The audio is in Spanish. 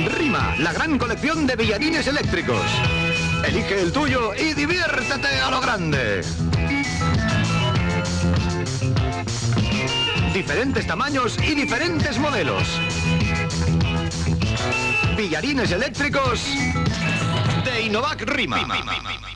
Rima, la gran colección de billarines eléctricos. Elige el tuyo y diviértete a lo grande. Diferentes tamaños y diferentes modelos. Billarines eléctricos de Inovac Rima.